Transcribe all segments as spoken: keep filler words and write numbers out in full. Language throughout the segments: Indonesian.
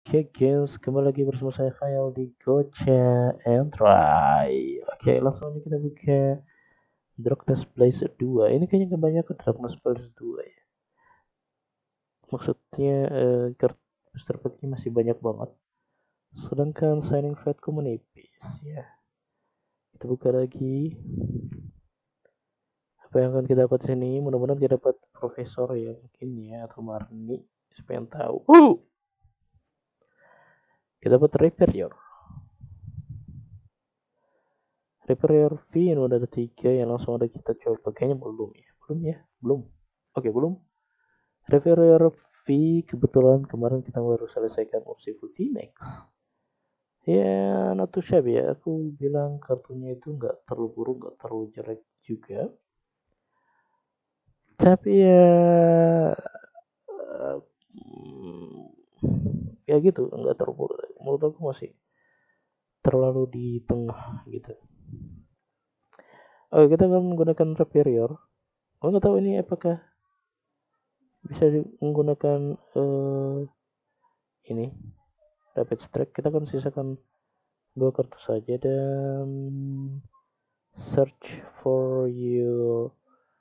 Oke guys, kembali lagi bersama saya Kyle di Gocha and Try. Oke, langsung aja kita buka Darkness Place dua. Ini kayaknya kebanyakan Darkness Place dua ya. Maksudnya eh, kartu booster packnya masih banyak banget. Sedangkan Shining Fate menipis ya. Kita buka lagi. Apa yang akan kita dapat sini? Mudah-mudahan kita dapat Profesor ya mungkin ya, atau Marni. Supaya tahu. Uh! Kita dapat Repair. Repair V ini udah ada tiga yang langsung ada kita coba. Kayaknya belum ya. Belum ya? Belum. Oke, belum. Repair V kebetulan kemarin kita baru selesaikan opsi V Max. Ya, not too shabby ya. Aku bilang kartunya itu nggak terlalu buruk, nggak terlalu jelek juga. Tapi ya, uh, ya gitu, nggak terlalu buruk. Menurut aku masih terlalu di tengah gitu. Oke, kita akan menggunakan Repair. Aku nggak tahu ini apakah bisa menggunakan uh, ini rapid strike. Kita akan sisakan dua kartu saja dan search for your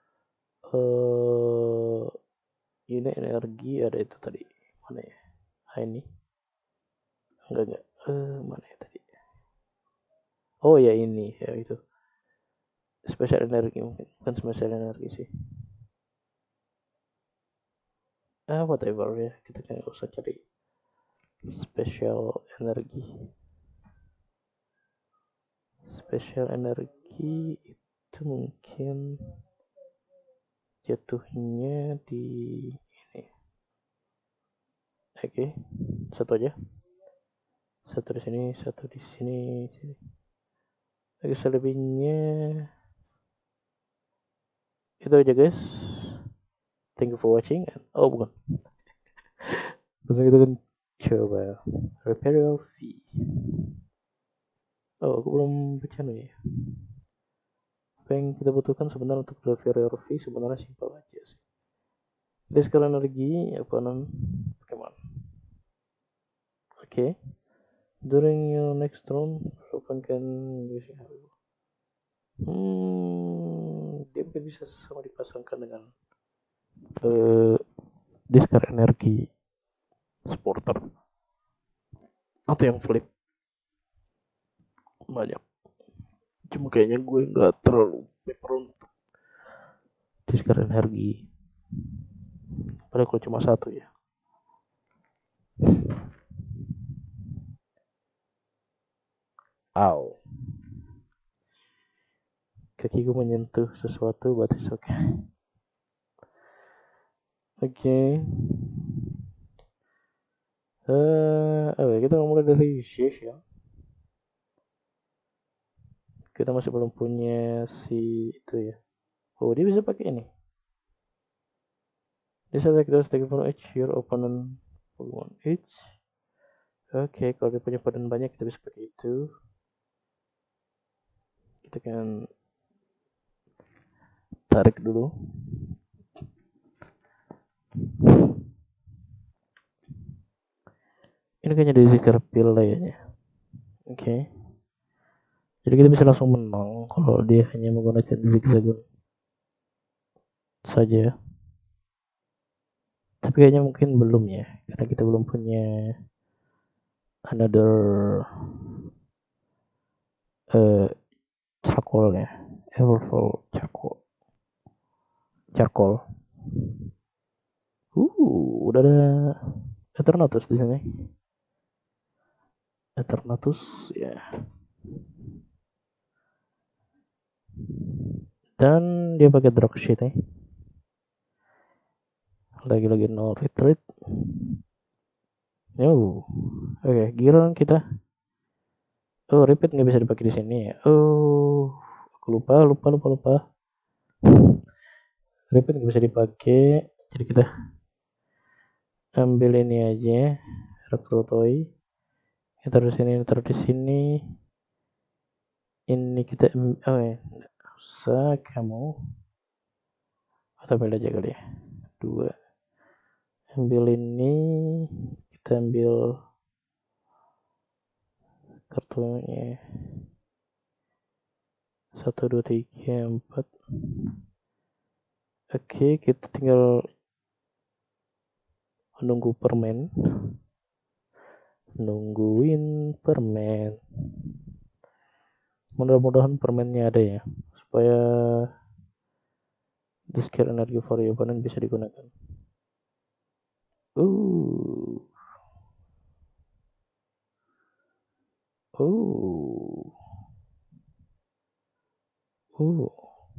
uh, ini energi ada itu tadi mana ya, ah, ini enggak enggak uh, mana ya tadi, oh ya ini ya itu special energi, mungkin bukan special energi sih, ah whatever ya, kita kan nggak usah cari special energi. Special energi itu mungkin jatuhnya di ini. Oke, satu aja. Satu di sini, satu di sini, sini. Oke, selebihnya itu aja guys. Thank you for watching. Oh bukan. Langsung kita kan coba Repair V. Oh, aku belum baca nih ya. Apa yang kita butuhkan sebenarnya untuk Repair V sebenarnya simpel aja sih. Jadi sekarang energi apa non Pokemon. Oke. Okay. During your next turn, open can use Hmm, dia mungkin bisa sama dipasangkan dengan uh, discard energi supporter atau yang flip banyak. Cuma kayaknya gue nggak terlalu prefer untuk discard energi. Padahal kalau cuma satu ya. Ow. Kakiku menyentuh sesuatu, but it's okay. Oke. Okay. Uh, oh, kita mulai dari shift ya. Kita masih belum punya si itu ya. Oh, dia bisa pakai ini. Dia select those take from each your opponent Pokemon each. Oke, okay, kalau dia punya badan banyak kita bisa pakai itu. Kita kan tarik dulu. Ini kayaknya di zikir pil kayaknya. Oke. Okay. Jadi kita bisa langsung menang kalau dia hanya menggunakan zigzagoon saja. Tapi kayaknya mungkin belum ya, karena kita belum punya another uh, charcoal ya, Everfall charcoal. Charcoal. Uh, udah ada Eternatus di sini. Eternatus ya. Dan dia pakai drop sheet ya. Lagi-lagi no retreat. Oh, oke, okay, giliran kita. Oh, repeat nggak bisa dipakai di sini ya. Oh, aku lupa, lupa, lupa, lupa. Repeat nggak bisa dipakai. Jadi kita ambil ini aja, Rekrutoi. Kita taruh di sini, taruh di sini. Ini kita, oh ya, nggak usah kamu. Atau ambil aja kali ya. Dua. Ambil ini, kita ambil kartunya. Satu, dua, tiga, empat. Oke, kita tinggal menunggu permen. Nungguin permen. Mudah-mudahan permennya ada ya, supaya discard energi for your opponent bisa digunakan. Uh. Oh. Oh.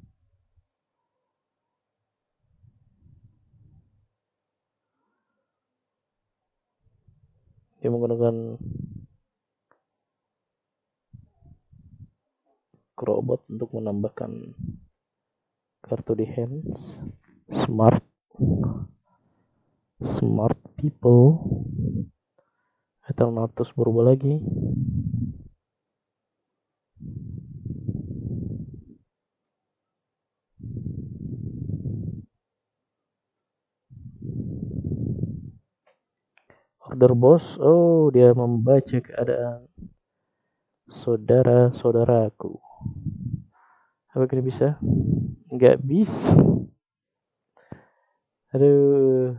Dia menggunakan robot untuk menambahkan kartu di hands. Smart. Smart people. Eternatus berubah lagi. Order boss. Oh, dia membaca keadaan saudara-saudaraku. Apa ini bisa? Nggak bisa. Aduh.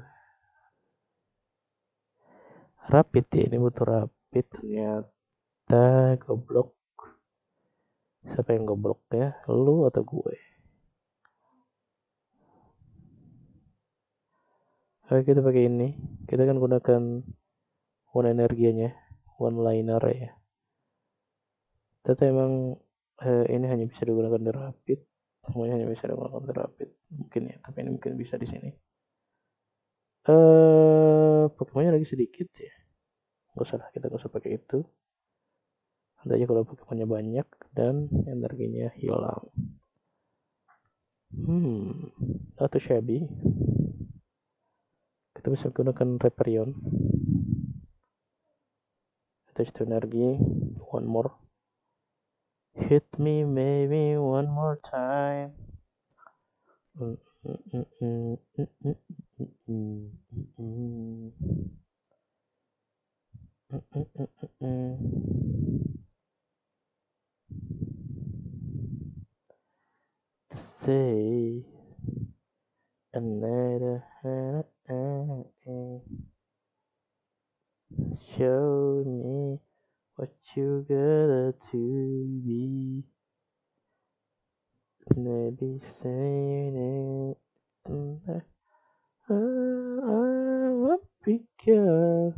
Rapid ya, ini butuh rapid. Ternyata goblok. Siapa yang goblok ya? Lu atau gue? Oke, kita pakai ini. Kita kan gunakan one energinya, one liner ya. Tapi emang eh, ini hanya bisa digunakan di rapid. Semuanya hanya bisa digunakan di rapid. Mungkin ya, tapi ini mungkin bisa di sini. Eh, Pokemonnya lagi sedikit ya. Gak usah, kita gak usah pakai itu. Nanti aja kalau Pokemonnya banyak dan energinya hilang. Hmm, atau shabby. Kita bisa gunakan Reparion. Attach to energy. One more. Hit me maybe one more time. Mm, mm, mm, mm, mm, mm, mm, mm, mm. Say another show me what you gotta to be. Maybe saying it. Oh, because.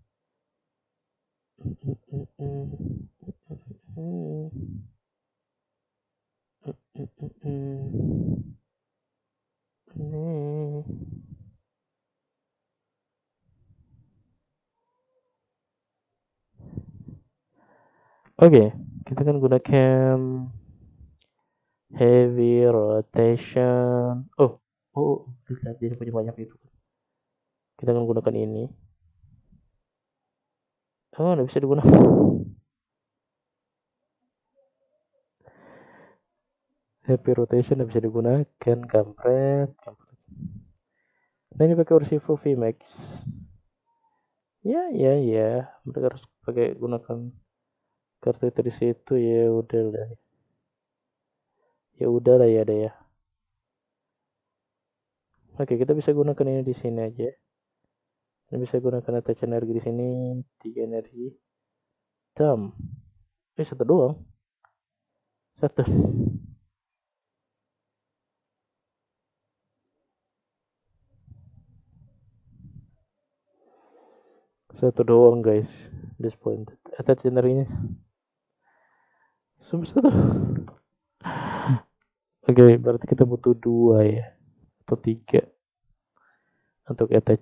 Oke, okay, kita kan gunakan heavy rotation. Oh, oh, bisa jadi punya banyak itu. Kita akan gunakan ini. Oh, nggak bisa digunakan. Heavy rotation nggak bisa digunakan, kampret. Nah, ini pakai Ursivo V Max. Ya, ya, ya. Mereka harus pakai gunakan kartu itu di situ ya, udah lah. Ya udah lah ya, ada ya. Oke, kita bisa gunakan ini di sini aja. Ini bisa gunakan attach energi di sini, tiga energi. Dam. Eh, satu doang. Satu. Satu doang, guys. Disappointed. Attach energinya. Cuma satu. Oke, okay, berarti kita butuh dua ya. Atau tiga. Untuk attach.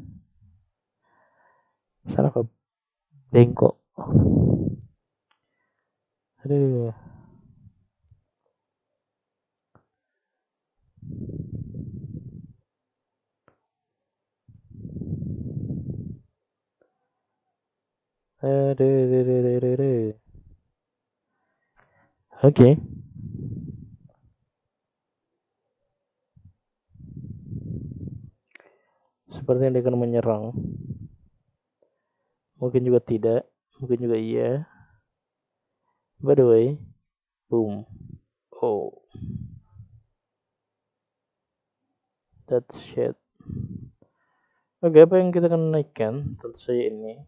Salah apa? Bengkok. Aduh. Aduh, aduh, aduh, aduh, aduh. Oke. Okay. Sepertinya dia akan menyerang. Mungkin juga tidak. Mungkin juga iya. By the way, boom. Oh, that's shit. Oke, apa yang kita akan naikkan? Tentu saja ini.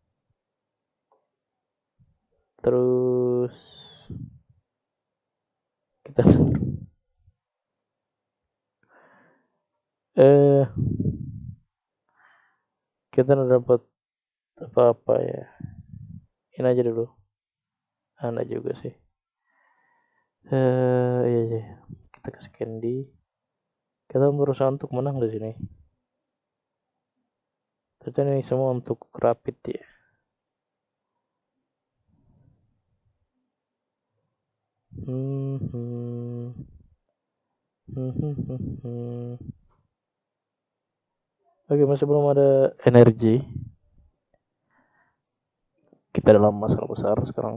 Terus kita eh kita dapat apa-apa ya? Ini aja dulu. Anda juga sih. Eh iya iya. Kita kasih candy. Kita berusaha untuk menang di sini. Ternyata ini semua untuk rapid ya. Hmm, hmm. Hmm, hmm, hmm, hmm. Oke, masih belum ada energi. Kita dalam masalah besar sekarang.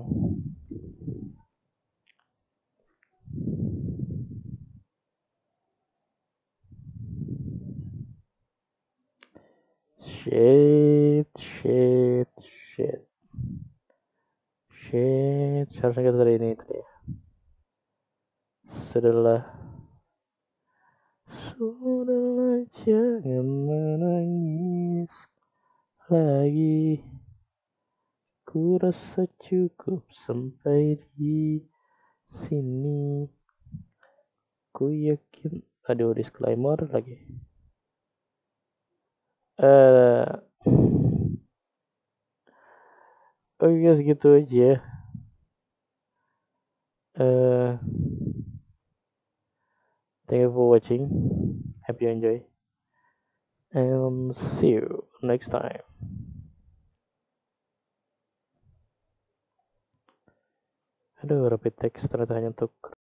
Shit, shit, shit. Shit, seharusnya kita dari ini tadi ya. Sudahlah. Sudahlah, jangan menangis lagi. Ku rasa cukup sampai di sini. Ku yakin. Aduh, disclaimer lagi. Eh, oke guys, gitu aja. Uh, thank you for watching. Hope you enjoy. And see you next time. Aduh, rapid text ternyata hanya untuk